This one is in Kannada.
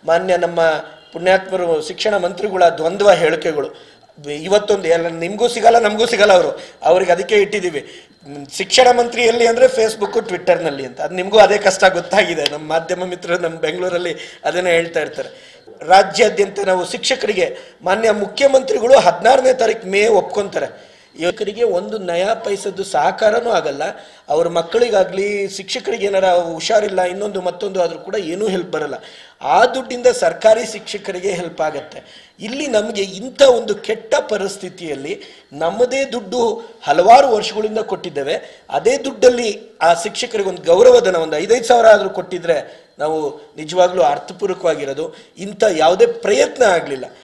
ಮಾನ್ಯ ನಮ್ಮ ಪುಣ್ಯಾತ್ಮರು ಶಿಕ್ಷಣ ಮಂತ್ರಿಗಳ ದ್ವಂದ್ವ ಹೇಳಿಕೆಗಳು ಇವತ್ತೊಂದು ಎಲ್ಲ ನಿಮಗೂ ಸಿಗಲ್ಲ ನಮಗೂ ಸಿಗಲ್ಲ ಅವ್ರಿಗೆ ಅದಕ್ಕೆ ಇಟ್ಟಿದ್ದೀವಿ ಶಿಕ್ಷಣ ಮಂತ್ರಿ ಎಲ್ಲಿ ಅಂದರೆ ಫೇಸ್ಬುಕ್ಕು ಟ್ವಿಟ್ಟರ್ನಲ್ಲಿ ಅಂತ. ಅದು ನಿಮಗೂ ಅದೇ ಕಷ್ಟ ಗೊತ್ತಾಗಿದೆ. ನಮ್ಮ ಮಾಧ್ಯಮ ಮಿತ್ರರು ನಮ್ಮ ಬೆಂಗಳೂರಲ್ಲಿ ಅದನ್ನೇ ಹೇಳ್ತಾ ಇರ್ತಾರೆ. ರಾಜ್ಯಾದ್ಯಂತ ನಾವು ಶಿಕ್ಷಕರಿಗೆ ಮಾನ್ಯ ಮುಖ್ಯಮಂತ್ರಿಗಳು 16ನೇ ತಾರೀಕು ಮೇ ಒಪ್ಕೊಂತಾರೆ. ಯುವಕರಿಗೆ ಒಂದು ನಯಾ ಪೈಸದ್ದು ಸಹಕಾರನೂ ಆಗಲ್ಲ. ಅವ್ರ ಮಕ್ಕಳಿಗಾಗಲಿ ಶಿಕ್ಷಕರಿಗೆ ಏನಾರ ಹುಷಾರಿಲ್ಲ ಇನ್ನೊಂದು ಮತ್ತೊಂದು ಆದರೂ ಕೂಡ ಏನೂ ಹೆಲ್ಪ್ ಬರಲ್ಲ. ಆ ದುಡ್ಡಿಂದ ಸರ್ಕಾರಿ ಶಿಕ್ಷಕರಿಗೆ ಹೆಲ್ಪ್ ಆಗುತ್ತೆ. ಇಲ್ಲಿ ನಮಗೆ ಇಂಥ ಒಂದು ಕೆಟ್ಟ ಪರಿಸ್ಥಿತಿಯಲ್ಲಿ ನಮ್ಮದೇ ದುಡ್ಡು ಹಲವಾರು ವರ್ಷಗಳಿಂದ ಕೊಟ್ಟಿದ್ದೇವೆ. ಅದೇ ದುಡ್ಡಲ್ಲಿ ಆ ಶಿಕ್ಷಕರಿಗೆ ಒಂದು ಗೌರವಧನ ಒಂದು 5,5 ಸಾವಿರ ಆದರೂ ಕೊಟ್ಟಿದ್ರೆ ನಾವು ನಿಜವಾಗ್ಲೂ ಅರ್ಥಪೂರ್ವಕವಾಗಿರೋದು. ಇಂಥ ಯಾವುದೇ ಪ್ರಯತ್ನ ಆಗಲಿಲ್ಲ.